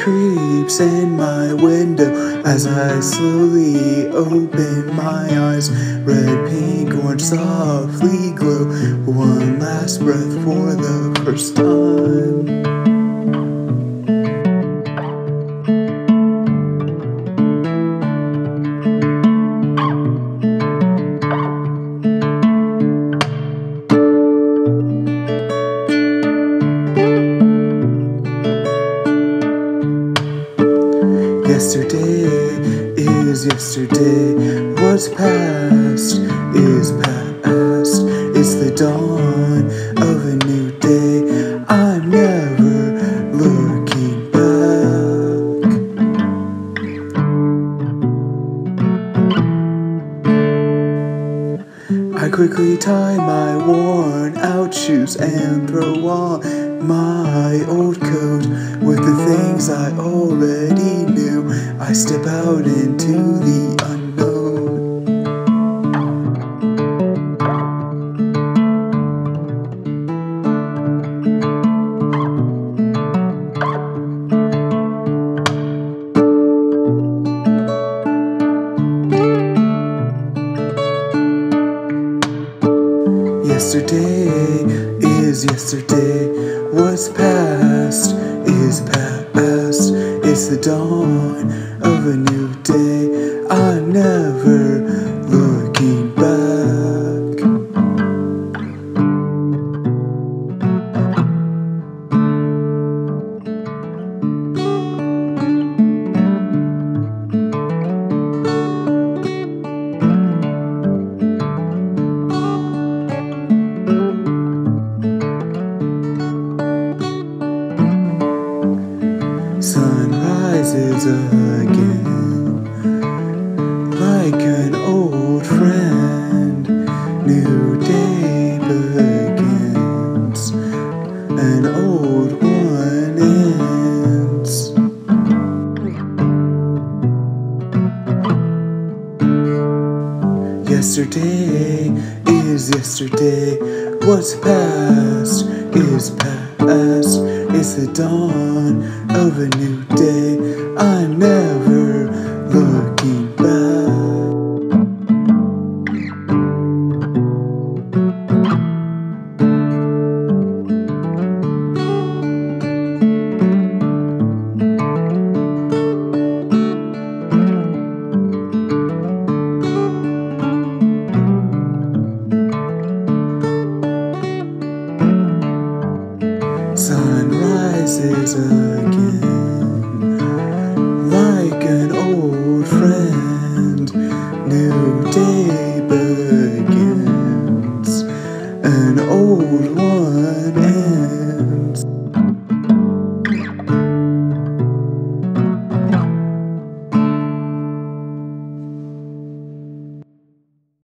creeps in my window as I slowly open my eyes. Red, pink, orange softly glow. One last breath for the first time. Yesterday is yesterday. What's past is past. It's the dawn of a new day. I'm never looking back. I quickly tie my worn out shoes and throw on my old coat with the things I already knew. I step out into the unknown. Yesterday is yesterday. What's past is past. It's the dawn of a new day. I'm never looking back. Sun rises again, like an old friend. New day begins, an old one ends. Yesterday is yesterday. What's past is past. It's the dawn of a new day. I'm never looking